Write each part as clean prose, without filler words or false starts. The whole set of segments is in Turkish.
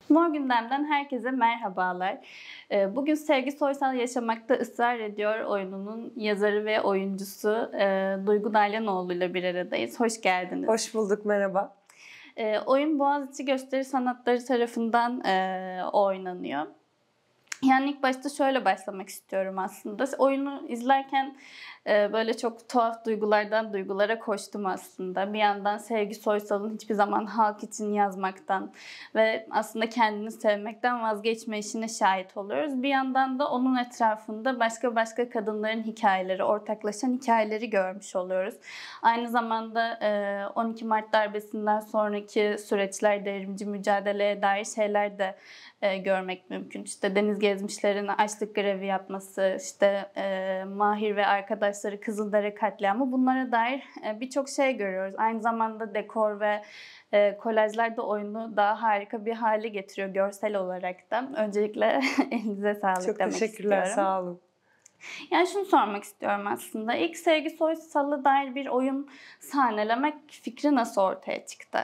Mor Gündem'den herkese merhabalar. Bugün Sevgi Soysal Yaşamakta Israr Ediyor oyununun yazarı ve oyuncusu Duygu Nalyanoğlu ile bir aradayız. Hoş geldiniz. Hoş bulduk, merhaba. Oyun Boğaziçi Gösteri Sanatları tarafından oynanıyor. Yani ilk başta şöyle başlamak istiyorum aslında. Oyunu izlerken böyle çok tuhaf duygulardan duygulara koştum aslında. Bir yandan Sevgi Soysal'ın hiçbir zaman halk için yazmaktan ve aslında kendini sevmekten vazgeçmeyişine şahit oluyoruz. Bir yandan da onun etrafında başka kadınların hikayeleri, ortaklaşan hikayeleri görmüş oluyoruz. Aynı zamanda 12 Mart darbesinden sonraki süreçler, devrimci mücadeleye dair şeyler de görmek mümkün. İşte deniz gezmişlerin açlık grevi yapması, işte Mahir ve arkadaşları Kızıldere katliamı, bunlara dair birçok şey görüyoruz. Aynı zamanda dekor ve kolajlar da oyunu daha harika bir hale getiriyor görsel olarak da. Öncelikle elinize sağlık Çok demek teşekkürler, istiyorum. sağ olun. Yani şunu sormak istiyorum aslında. İlk Sevgi Soysal'a dair bir oyun sahnelemek fikri nasıl ortaya çıktı?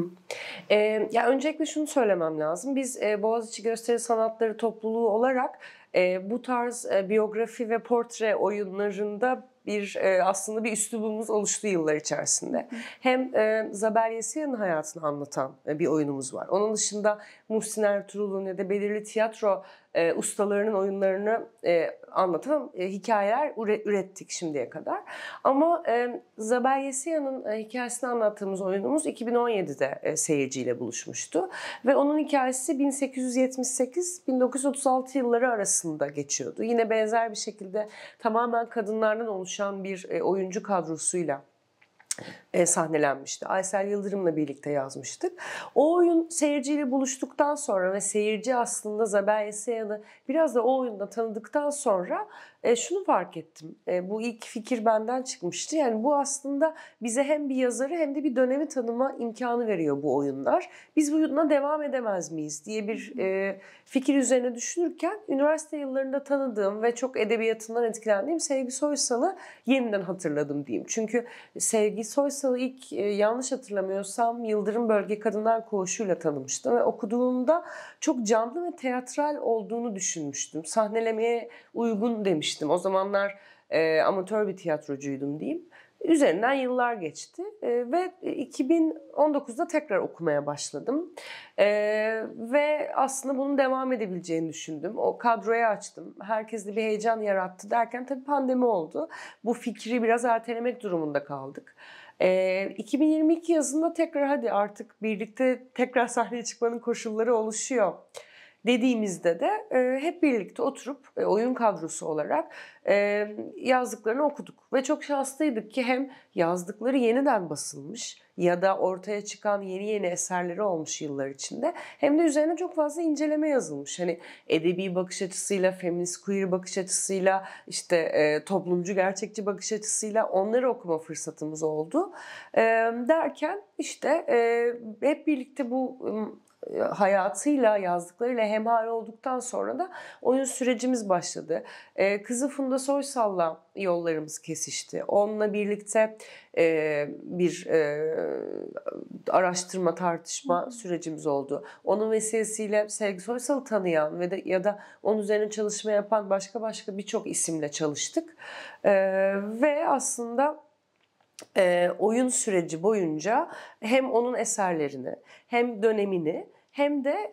Ya öncelikle şunu söylemem lazım. Biz Boğaziçi Gösteri Sanatları topluluğu olarak bu tarz biyografi ve portre oyunlarında aslında bir üslubumuz oluştu yıllar içerisinde. Hem Zabel Yesiyan'ın hayatını anlatan bir oyunumuz var. Onun dışında Muhsin Ertuğrul'un ya da belirli tiyatro ustalarının oyunlarını anlatan hikayeler ürettik şimdiye kadar. Ama Zabel Yesiyan'ın hikayesini anlattığımız oyunumuz 2017'de seyirciyle buluşmuştu. Ve onun hikayesi 1878-1936 yılları arasında geçiyordu. Yine benzer bir şekilde tamamen kadınlardan oluşan bir oyuncu kadrosuyla sahnelenmişti. Aysel Yıldırım'la birlikte yazmıştık. O oyun seyirciyle buluştuktan sonra ve seyirci aslında Zabel Yesiyan'ı biraz da o oyunda tanıdıktan sonra şunu fark ettim. Bu ilk fikir benden çıkmıştı. Yani bu aslında bize hem bir yazarı hem de bir dönemi tanıma imkanı veriyor bu oyunlar. Biz bu oyuna devam edemez miyiz diye bir fikir üzerine düşünürken üniversite yıllarında tanıdığım ve çok edebiyatından etkilendiğim Sevgi Soysal'ı yeniden hatırladım diyeyim. Çünkü Sevgi Soysal'ı ilk yanlış hatırlamıyorsam Yıldırım Bölge Kadınlar Koğuşu'yla tanımıştım ve okuduğumda çok canlı ve teatral olduğunu düşünmüştüm. Sahnelemeye uygun demiştim. O zamanlar amatör bir tiyatrocuydum diyeyim. Üzerinden yıllar geçti ve 2019'da tekrar okumaya başladım. Ve aslında bunun devam edebileceğini düşündüm. O kadroyu açtım. Herkes de bir heyecan yarattı derken tabii pandemi oldu. Bu fikri biraz ertelemek durumunda kaldık. 2022 yazında tekrar hadi artık birlikte tekrar sahneye çıkmanın koşulları oluşuyor dediğimizde de hep birlikte oturup oyun kadrosu olarak yazdıklarını okuduk. Ve çok şanslıydık ki hem yazdıkları yeniden basılmış ya da ortaya çıkan yeni eserleri olmuş yıllar içinde, hem de üzerine çok fazla inceleme yazılmış. Hani edebi bakış açısıyla, feminist queer bakış açısıyla, işte toplumcu gerçekçi bakış açısıyla onları okuma fırsatımız oldu. Derken işte hep birlikte bu hayatıyla, yazdıklarıyla hemhal olduktan sonra da oyun sürecimiz başladı. Kızı Funda Soysal'la yollarımız kesişti. Onunla birlikte bir araştırma, tartışma sürecimiz oldu. Onun vesilesiyle Sevgi Soysal'ı tanıyan ya da onun üzerine çalışma yapan başka birçok isimle çalıştık. Ve aslında oyun süreci boyunca hem onun eserlerini, hem dönemini, hem de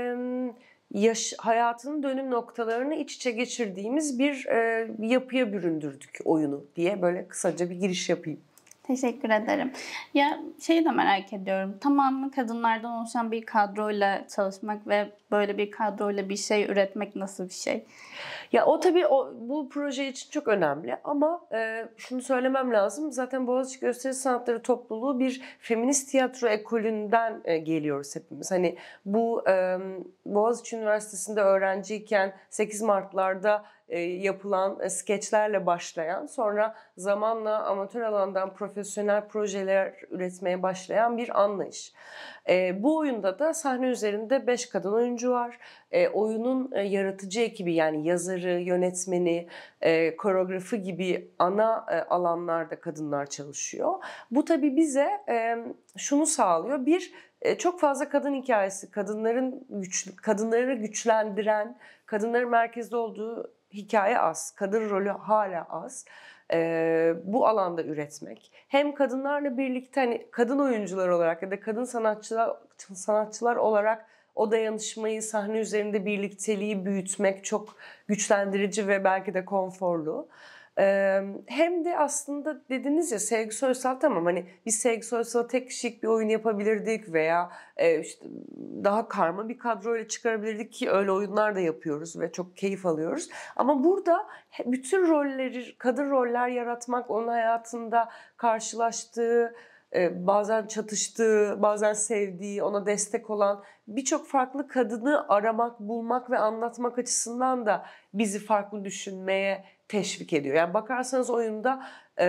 hayatının dönüm noktalarını iç içe geçirdiğimiz bir yapıya büründürdük oyunu diye böyle kısaca bir giriş yapayım. Teşekkür ederim. Ya şeyi de merak ediyorum. Tamamı kadınlardan oluşan bir kadroyla çalışmak ve böyle bir kadroyla bir şey üretmek nasıl bir şey? Ya o tabii bu proje için çok önemli ama şunu söylemem lazım. Zaten Boğaziçi Gösteri Sanatları topluluğu bir feminist tiyatro ekolünden geliyoruz hepimiz. Hani bu Boğaziçi Üniversitesi'nde öğrenciyken 8 Mart'larda yapılan skeçlerle başlayan, sonra zamanla amatör alandan profesyonel projeler üretmeye başlayan bir anlayış. Bu oyunda da sahne üzerinde 5 kadın oyuncu var. Oyunun yaratıcı ekibi, yani yazarı, yönetmeni, koreografı gibi ana alanlarda kadınlar çalışıyor. Bu tabii bize şunu sağlıyor. Bir, çok fazla kadın hikayesi, kadınları güçlendiren, kadınların merkezde olduğu hikaye az, kadın rolü hala az. Bu alanda üretmek. Hem kadınlarla birlikte, hani kadın oyuncular olarak ya da kadın sanatçılar olarak o dayanışmayı, sahne üzerinde birlikteliği büyütmek çok güçlendirici ve belki de konforlu. Hem de aslında dediniz ya, Sevgi Soysal, tamam, hani biz Sevgi Soysal'a tek kişilik bir oyun yapabilirdik veya işte daha karma bir kadroyla çıkarabilirdik, ki öyle oyunlar da yapıyoruz ve çok keyif alıyoruz. Ama burada bütün rolleri, kadın roller yaratmak, onun hayatında karşılaştığı, bazen çatıştığı, bazen sevdiği, ona destek olan birçok farklı kadını aramak, bulmak ve anlatmak açısından da bizi farklı düşünmeye teşvik ediyor. Yani bakarsanız oyunda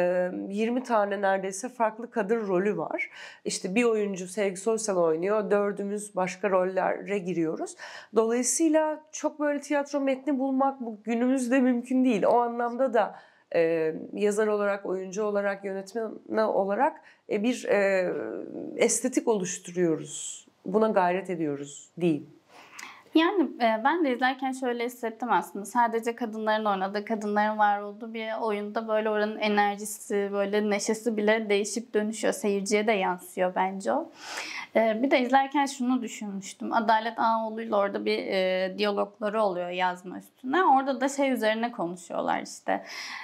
20 tane neredeyse farklı kadın rolü var. İşte bir oyuncu Sevgi Soysal oynuyor, dördümüz başka rollere giriyoruz. Dolayısıyla çok böyle tiyatro metni bulmak bu günümüzde mümkün değil. O anlamda da yazar olarak, oyuncu olarak, yönetmen olarak bir estetik oluşturuyoruz. Buna gayret ediyoruz diyeyim. Yani ben de izlerken şöyle hissettim aslında. Sadece kadınların oynadığı, kadınların var olduğu bir oyunda böyle oranın enerjisi, böyle neşesi bile değişip dönüşüyor. Seyirciye de yansıyor bence o. Bir de izlerken şunu düşünmüştüm. Adalet Ağaoğlu'yla orada bir diyalogları oluyor yazma üstüne. Orada da şey üzerine konuşuyorlar işte.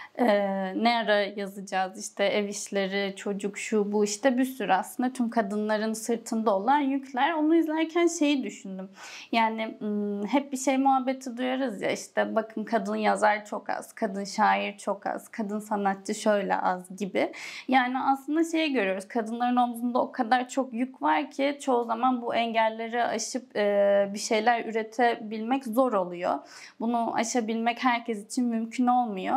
Ne ara yazacağız, işte ev işleri, çocuk, şu bu, işte bir sürü aslında tüm kadınların sırtında olan yükler. Onu izlerken şeyi düşündüm. Yani hep bir şey muhabbeti duyarız ya, işte bakın kadın yazar çok az, kadın şair çok az, kadın sanatçı şöyle az gibi. Yani aslında şeyi görüyoruz, kadınların omzunda o kadar çok yük var ki çoğu zaman bu engelleri aşıp bir şeyler üretebilmek zor oluyor. Bunu aşabilmek herkes için mümkün olmuyor.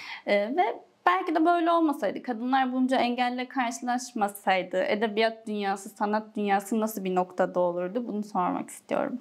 Ve belki de böyle olmasaydı, kadınlar bunca engelle karşılaşmasaydı edebiyat dünyası, sanat dünyası nasıl bir noktada olurdu? Bunu sormak istiyorum.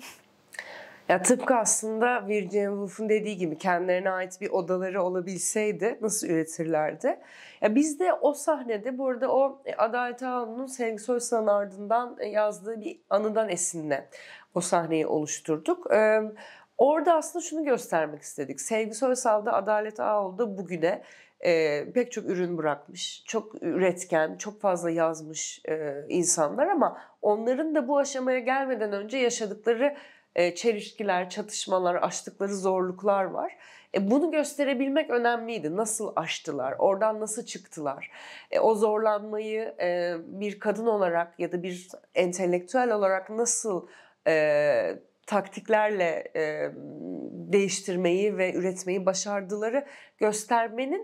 Ya tıpkı aslında Virginia Woolf'un dediği gibi, kendilerine ait bir odaları olabilseydi nasıl üretirlerdi? Ya biz de o sahnede, bu arada o Adalet Ağaoğlu'nun Sevgi Soysal'ın ardından yazdığı bir anıdan esinle o sahneyi oluşturduk. Orada aslında şunu göstermek istedik. Sevgi Soysal'da, Adalet Ağaoğlu'da bugüne pek çok ürün bırakmış, çok üretken, çok fazla yazmış insanlar, ama onların da bu aşamaya gelmeden önce yaşadıkları çelişkiler, çatışmalar, aştıkları zorluklar var. Bunu gösterebilmek önemliydi. Nasıl aştılar, oradan nasıl çıktılar? O zorlanmayı bir kadın olarak ya da bir entelektüel olarak nasıl taktiklerle değiştirmeyi ve üretmeyi başardıları göstermenin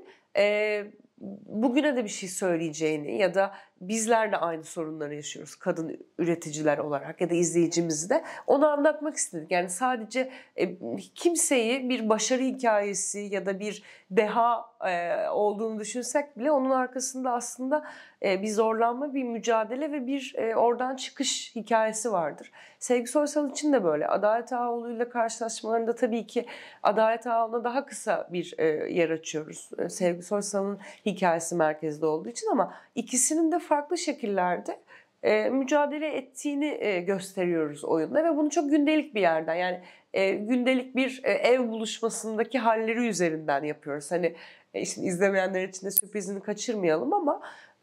bugüne de bir şey söyleyeceğini, ya da bizler de aynı sorunları yaşıyoruz kadın üreticiler olarak ya da izleyicimiz de, onu anlatmak istedik. Yani sadece kimseyi bir başarı hikayesi ya da bir deha olduğunu düşünsek bile, onun arkasında aslında bir zorlanma, bir mücadele ve bir oradan çıkış hikayesi vardır. Sevgi Soysal için de böyle. Adalet Ağaoğlu'yla karşılaşmalarında tabii ki Adalet Ağaoğlu'na daha kısa bir yer açıyoruz. Sevgi Soysal'ın hikayesi merkezde olduğu için, ama ikisinin de farklı şekillerde mücadele ettiğini gösteriyoruz oyunda ve bunu çok gündelik bir yerden, yani gündelik bir ev buluşmasındaki halleri üzerinden yapıyoruz. Hani şimdi izlemeyenler için de sürprizini kaçırmayalım, ama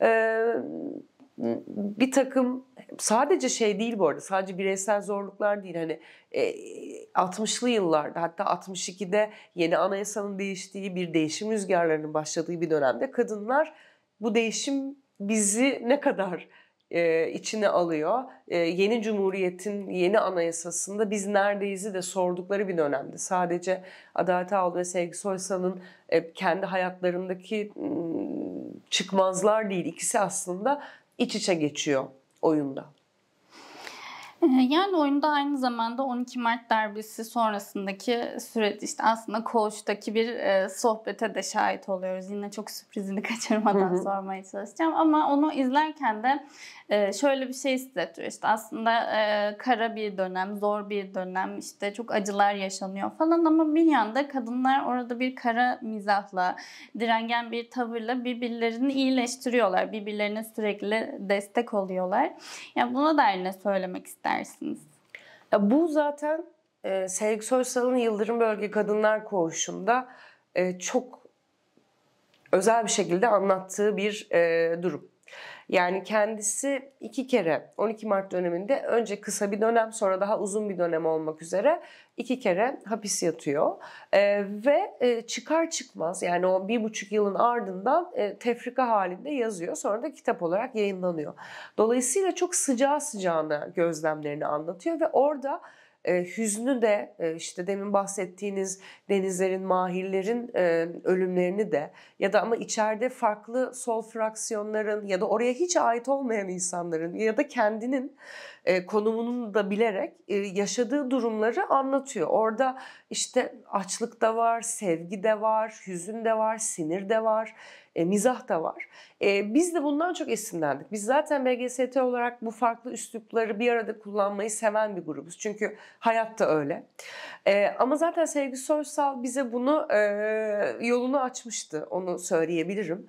bir takım, sadece şey değil bu arada, sadece bireysel zorluklar değil, hani 60'lı yıllarda, hatta 62'de yeni anayasanın değiştiği, bir değişim rüzgarlarının başladığı bir dönemde kadınlar, bu değişim bizi ne kadar içine alıyor, yeni cumhuriyetin yeni anayasasında biz neredeyiz'i de sordukları bir dönemde. Sadece Adalet Ağaoğlu ve Sevgi Soysal'ın kendi hayatlarındaki çıkmazlar değil, ikisi aslında iç içe geçiyor oyunda. Yani oyunda aynı zamanda 12 Mart darbesi sonrasındaki süreç, işte aslında koğuştaki bir sohbete de şahit oluyoruz. Yine çok sürprizini kaçırmadan sormaya çalışacağım ama onu izlerken de şöyle bir şey hissettiriyor. İşte aslında kara bir dönem, zor bir dönem, işte çok acılar yaşanıyor falan ama bir yanda kadınlar orada bir kara mizahla, direngen bir tavırla birbirlerini iyileştiriyorlar. Birbirlerine sürekli destek oluyorlar. Yani buna dair ne söylemek istersiniz? Ya bu zaten Sevgi Soysal'ın Yıldırım Bölge Kadınlar Koğuşu'nda çok özel bir şekilde anlattığı bir durum. Yani kendisi 2 kere 12 Mart döneminde önce kısa bir dönem sonra daha uzun bir dönem olmak üzere 2 kere hapis yatıyor. Ve çıkar çıkmaz yani o 1,5 yılın ardından tefrika halinde yazıyor. Sonra da kitap olarak yayınlanıyor. Dolayısıyla çok sıcağı sıcağına gözlemlerini anlatıyor ve orada hüznü de işte demin bahsettiğiniz Denizler'in, Mahirler'in ölümlerini de ya da ama içeride farklı sol fraksiyonların ya da oraya hiç ait olmayan insanların ya da kendinin konumunu da bilerek yaşadığı durumları anlatıyor. Orada işte açlık da var, sevgi de var, hüzün de var, sinir de var, mizah da var. Biz de bundan çok esinlendik. Biz zaten BGST olarak bu farklı üslupları bir arada kullanmayı seven bir grubuz. Çünkü hayatta öyle. Ama zaten Sevgi Soysal bize bunu yolunu açmıştı, onu söyleyebilirim.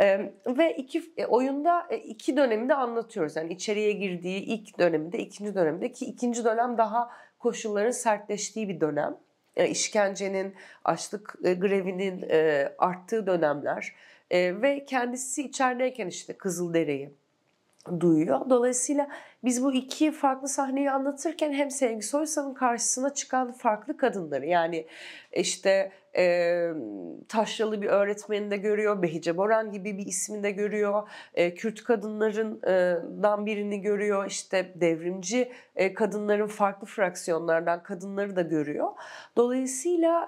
Ve oyunda 2 döneminde anlatıyoruz. Yani içeriye girdiği ilk döneminde, ikinci dönemde ki ikinci dönem daha koşulların sertleştiği bir dönem. İşkencenin, açlık grevinin arttığı dönemler ve kendisi içerideyken işte Kızıldere'yi duyuyor. Dolayısıyla biz bu 2 farklı sahneyi anlatırken hem Sevgi Soysal'ın karşısına çıkan farklı kadınları yani işte taşralı bir öğretmeni de görüyor, Behice Boran gibi bir ismi de görüyor, Kürt kadınlarından birini görüyor, işte devrimci kadınların farklı fraksiyonlardan kadınları da görüyor. Dolayısıyla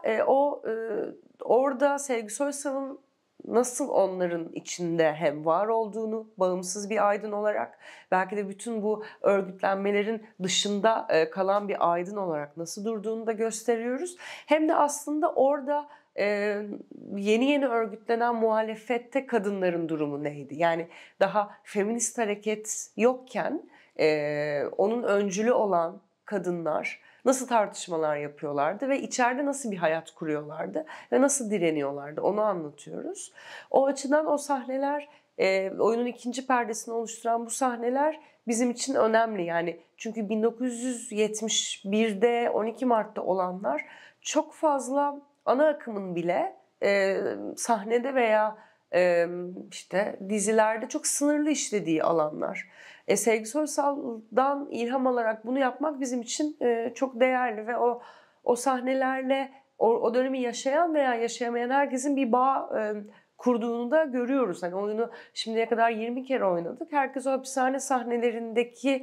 orada Sevgi Soysal'ın nasıl onların içinde hem var olduğunu bağımsız bir aydın olarak belki de bütün bu örgütlenmelerin dışında kalan bir aydın olarak nasıl durduğunu da gösteriyoruz. Hem de aslında orada yeni örgütlenen muhalefette kadınların durumu neydi? Yani daha feminist hareket yokken onun öncülü olan kadınlar nasıl tartışmalar yapıyorlardı ve içeride nasıl bir hayat kuruyorlardı ve nasıl direniyorlardı onu anlatıyoruz. O açıdan o sahneler, oyunun ikinci perdesini oluşturan bu sahneler bizim için önemli. Yani çünkü 1971'de 12 Mart'ta olanlar çok fazla ana akımın bile sahnede veya işte dizilerde çok sınırlı işlediği alanlar. Sevgi Soysal'dan ilham alarak bunu yapmak bizim için çok değerli ve o sahnelerle o dönemi yaşayan veya yaşayamayan herkesin bir bağ kurduğunu da görüyoruz. Hani oyunu şimdiye kadar 20 kere oynadık. Herkes o hapishane sahnelerindeki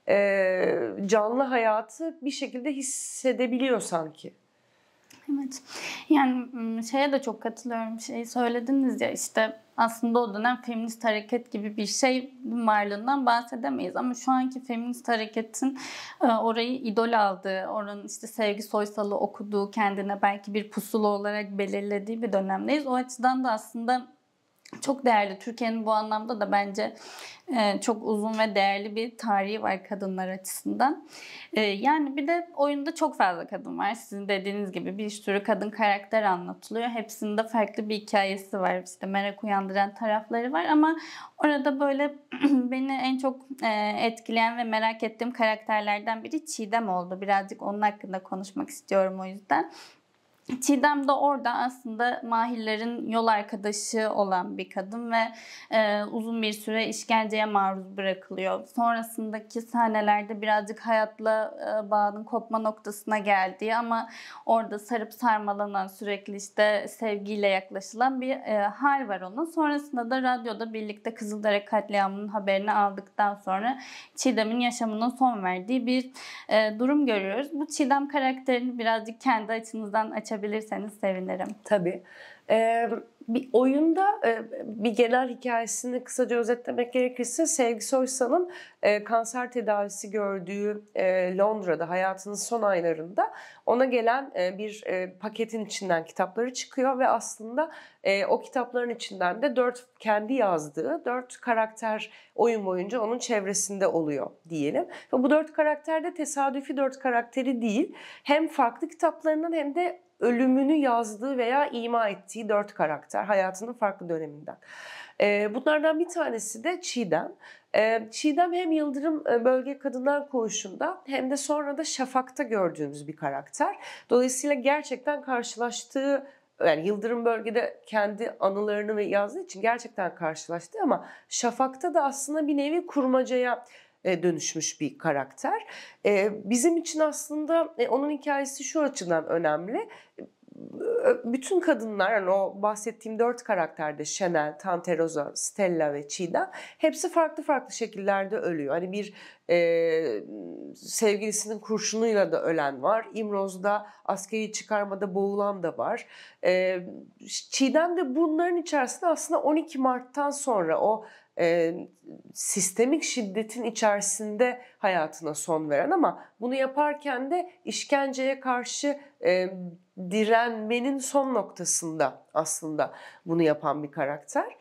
canlı hayatı bir şekilde hissedebiliyor sanki. Evet. Yani şeye de çok katılıyorum. Şeyi söylediniz ya, işte aslında o dönem feminist hareket gibi bir şey varlığından bahsedemeyiz. Ama şu anki feminist hareketin orayı idol aldığı, oranın işte Sevgi Soysal'ı okuduğu, kendine belki bir pusula olarak belirlediği bir dönemdeyiz. O açıdan da aslında çok değerli. Türkiye'nin bu anlamda da bence çok uzun ve değerli bir tarihi var kadınlar açısından. Yani bir de oyunda çok fazla kadın var. Sizin dediğiniz gibi bir sürü kadın karakter anlatılıyor. Hepsinde farklı bir hikayesi var. İşte merak uyandıran tarafları var ama orada böyle beni en çok etkileyen ve merak ettiğim karakterlerden biri Çiğdem oldu. Birazcık onun hakkında konuşmak istiyorum o yüzden. Çiğdem de orada aslında Mahirler'in yol arkadaşı olan bir kadın ve uzun bir süre işkenceye maruz bırakılıyor. Sonrasındaki sahnelerde birazcık hayatla bağının kopma noktasına geldiği ama orada sarıp sarmalanan, sürekli işte sevgiyle yaklaşılan bir hal var onun. Sonrasında da radyoda birlikte Kızıldere katliamının haberini aldıktan sonra Çiğdem'in yaşamına son verdiği bir durum görüyoruz. Bu Çiğdem karakterini birazcık kendi açınızdan açabilirseniz sevinirim. Tabii. Bir oyunda bir genel hikayesini kısaca özetlemek gerekirse Sevgi Soysal'ın kanser tedavisi gördüğü Londra'da hayatının son aylarında ona gelen bir paketin içinden kitapları çıkıyor ve aslında o kitapların içinden de kendi yazdığı 4 karakter oyun boyunca onun çevresinde oluyor diyelim. Ve bu 4 karakter de tesadüfi 4 karakteri değil, hem farklı kitaplarından hem de ölümünü yazdığı veya ima ettiği 4 karakter hayatının farklı döneminden. Bunlardan bir tanesi de Çiğdem. Çiğdem hem Yıldırım Bölge Kadınlar Koğuşu'nda hem de sonra da Şafak'ta gördüğümüz bir karakter. Dolayısıyla gerçekten karşılaştığı, yani Yıldırım Bölge'de kendi anılarını ve yazdığı için gerçekten karşılaştı ama Şafak'ta da aslında bir nevi kurmacaya dönüşmüş bir karakter. Bizim için aslında onun hikayesi şu açıdan önemli. Bütün kadınlar, yani o bahsettiğim 4 karakterde Şenel, Tante Rosa, Stella ve Çiğdem hepsi farklı farklı şekillerde ölüyor. Hani bir sevgilisinin kurşunuyla da ölen var. İmroz'da askeri çıkarmada boğulan da var. Çiğdem de bunların içerisinde aslında 12 Mart'tan sonra o sistemik şiddetin içerisinde hayatına son veren ama bunu yaparken de işkenceye karşı direnmenin son noktasında aslında bunu yapan bir karakter.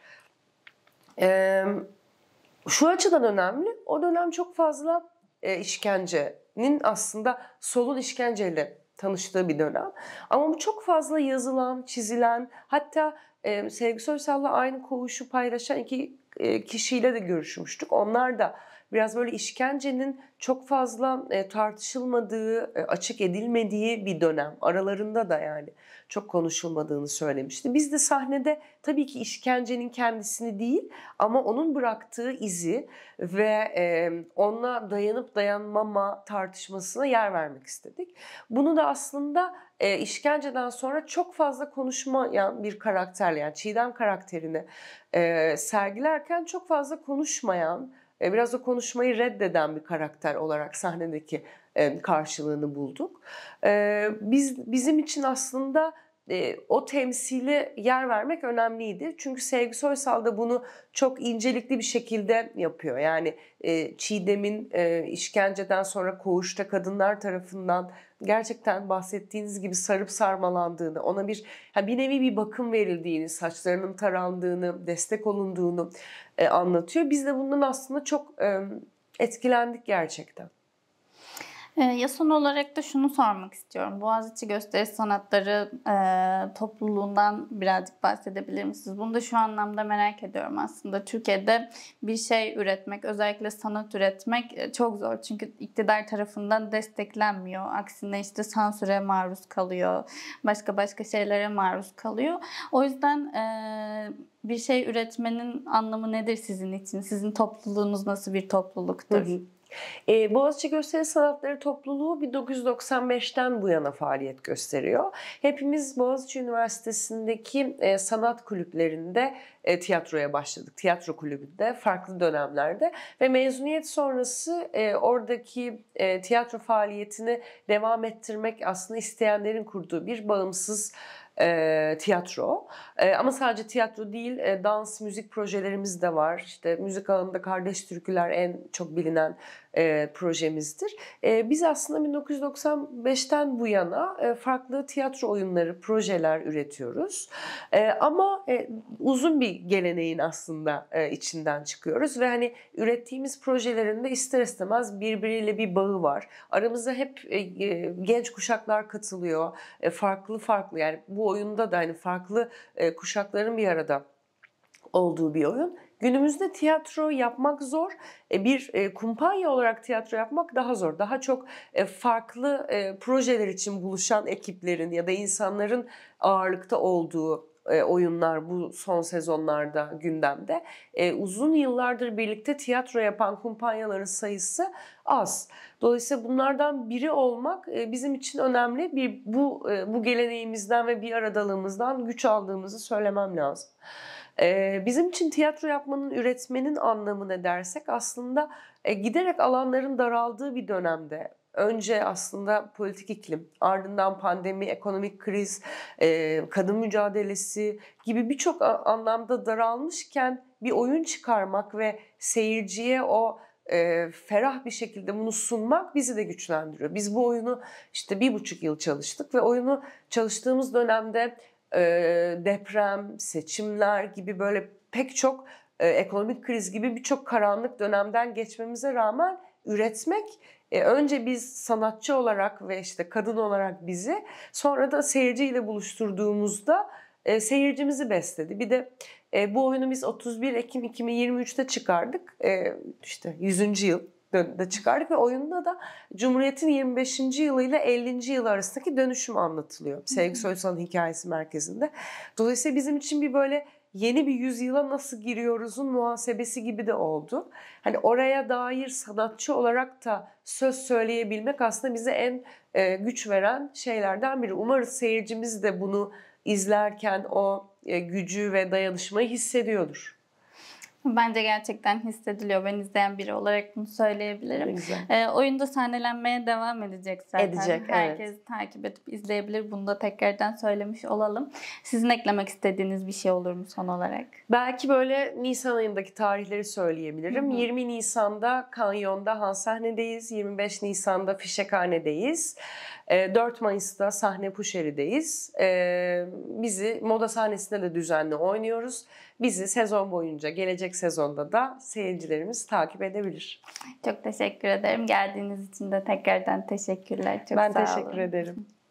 Şu açıdan önemli, o dönem çok fazla işkencenin aslında solun işkenceyle tanıştığı bir dönem. Ama bu çok fazla yazılan, çizilen, hatta Sevgi Soysal'la aynı koğuşu paylaşan 2 kişiyle de görüşmüştük. Onlar da biraz böyle işkencenin çok fazla tartışılmadığı, açık edilmediği bir dönem. Aralarında da yani çok konuşulmadığını söylemişti. Biz de sahnede tabii ki işkencenin kendisini değil ama onun bıraktığı izi ve ona dayanıp dayanmama tartışmasına yer vermek istedik. Bunu da aslında işkenceden sonra çok fazla konuşmayan bir karakterle, yani Çiğdem karakterini sergilerken çok fazla konuşmayan, biraz o konuşmayı reddeden bir karakter olarak sahnedeki karşılığını bulduk. Bizim için aslında o temsile yer vermek önemliydi. Çünkü Sevgi Soysal da bunu çok incelikli bir şekilde yapıyor. Yani Çiğdem'in işkenceden sonra koğuşta kadınlar tarafından gerçekten bahsettiğiniz gibi sarıp sarmalandığını, ona bir nevi bir bakım verildiğini, saçlarının tarandığını, destek olunduğunu anlatıyor. Biz de bundan aslında çok etkilendik gerçekten. Ya son olarak da şunu sormak istiyorum. Boğaziçi Gösteri Sanatları topluluğundan birazcık bahsedebilir misiniz? Bunu da şu anlamda merak ediyorum aslında. Türkiye'de bir şey üretmek, özellikle sanat üretmek çok zor. Çünkü iktidar tarafından desteklenmiyor. Aksine işte sansüre maruz kalıyor. Başka şeylere maruz kalıyor. O yüzden bir şey üretmenin anlamı nedir sizin için? Sizin topluluğunuz nasıl bir topluluktur? Boğaziçi Gösteri Sanatları Topluluğu 1995'ten bu yana faaliyet gösteriyor. Hepimiz Boğaziçi Üniversitesi'ndeki sanat kulüplerinde tiyatroya başladık. Tiyatro kulübünde farklı dönemlerde ve mezuniyet sonrası oradaki tiyatro faaliyetini devam ettirmek aslında isteyenlerin kurduğu bir bağımsız tiyatro. Ama sadece tiyatro değil, dans, müzik projelerimiz de var. İşte müzik alanında Kardeş Türküler en çok bilinen projemizdir. Biz aslında 1995'ten bu yana farklı tiyatro oyunları, projeler üretiyoruz. Ama uzun bir geleneğin aslında içinden çıkıyoruz ve hani ürettiğimiz projelerin de ister istemez birbiriyle bir bağı var. Aramızda hep genç kuşaklar katılıyor. Farklı yani bu oyunda da hani farklı kuşakların bir arada olduğu bir oyun. Günümüzde tiyatro yapmak zor. Bir kumpanya olarak tiyatro yapmak daha zor. Daha çok farklı projeler için buluşan ekiplerin ya da insanların ağırlıkta olduğu oyunlar bu son sezonlarda gündemde. Uzun yıllardır birlikte tiyatro yapan kumpanyaların sayısı az. Dolayısıyla bunlardan biri olmak bizim için önemli. Bu geleneğimizden ve bir aradalığımızdan güç aldığımızı söylemem lazım. Bizim için tiyatro yapmanın, üretmenin anlamı ne dersek aslında giderek alanların daraldığı bir dönemde önce aslında politik iklim, ardından pandemi, ekonomik kriz, kadın mücadelesi gibi birçok anlamda daralmışken bir oyun çıkarmak ve seyirciye o ferah bir şekilde bunu sunmak bizi de güçlendiriyor. Biz bu oyunu işte 1,5 yıl çalıştık ve oyunu çalıştığımız dönemde deprem, seçimler gibi böyle pek çok ekonomik kriz gibi birçok karanlık dönemden geçmemize rağmen üretmek önce biz sanatçı olarak ve işte kadın olarak bizi, sonra da seyirciyle buluşturduğumuzda seyircimizi besledi. Bir de bu oyunu biz 31 Ekim 2023'te çıkardık. İşte 100. yılda çıkardık ve oyunda da Cumhuriyet'in 25. yılı ile 50. yılı arasındaki dönüşüm anlatılıyor. Sevgi Soysal'ın hikayesi merkezinde. Dolayısıyla bizim için bir böyle yeni bir yüzyıla nasıl giriyoruzun muhasebesi gibi de oldu. Hani oraya dair sanatçı olarak da söz söyleyebilmek aslında bize en güç veren şeylerden biri. Umarız seyircimiz de bunu izlerken o gücü ve dayanışmayı hissediyordur. Bence gerçekten hissediliyor. Ben izleyen biri olarak bunu söyleyebilirim. Güzel. Oyunda sahnelenmeye devam edecek zaten. Edecek, Herkes evet. takip edip izleyebilir. Bunu da tekrardan söylemiş olalım. Sizin eklemek istediğiniz bir şey olur mu son olarak? Belki böyle Nisan ayındaki tarihleri söyleyebilirim. 20 Nisan'da Kanyon'da Han sahnedeyiz. 25 Nisan'da Fişekhane'deyiz. 4 Mayıs'ta Sahne Puşeri'deyiz. Bizi moda sahnesinde de düzenli oynuyoruz. Bizi sezon boyunca, gelecek sezonda da seyircilerimiz takip edebilir. Çok teşekkür ederim. Geldiğiniz için de tekrardan teşekkürler. Çok Ben sağ olun. teşekkür ederim.